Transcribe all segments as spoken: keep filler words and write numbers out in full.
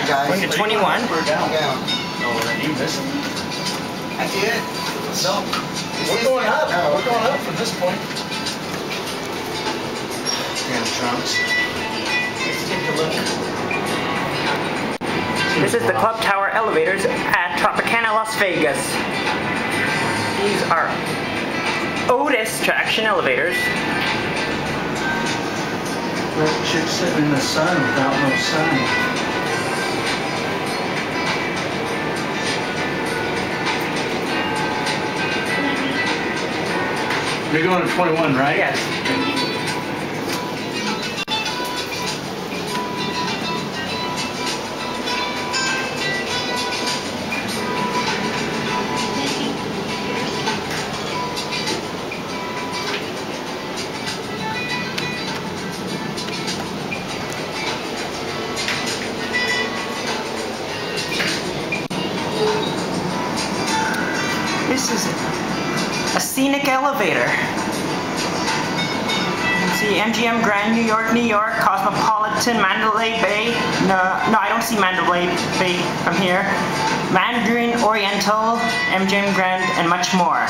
guys. Going to twenty-one. We're down. Down. Oh, are you missing? I did. No. We're going up. Oh, We're going up from this point. Damn trunks. Let's take a look. This is the Club Tower elevators at Tropicana, Las Vegas. These are Otis traction elevators. That chick sitting in the sun without no sign. You're going to twenty-one, right? Yes. This is a Scenic elevator. You can see M G M Grand, New York, New York, Cosmopolitan, Mandalay Bay. No, no, I don't see Mandalay Bay from here. Mandarin Oriental, M G M Grand, and much more.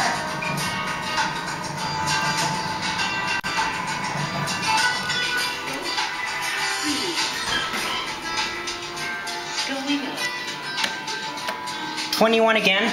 twenty-one again.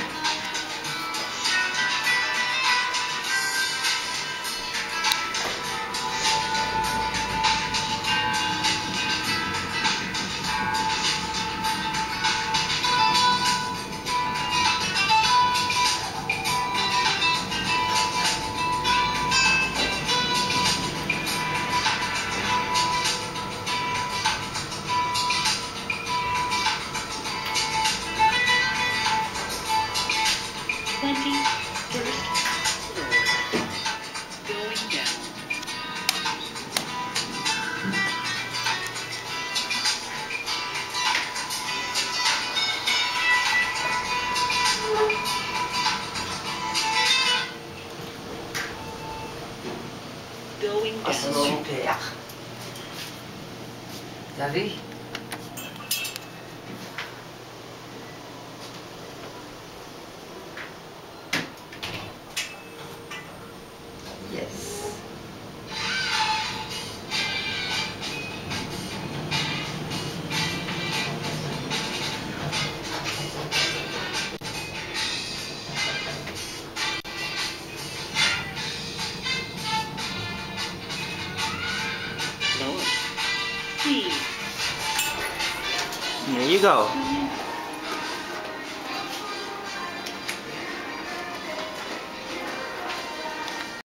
twenty-first floor. Going down. Going Ah, c'est down. super. T'as vu? Yes. Lower. Please. There you go. Going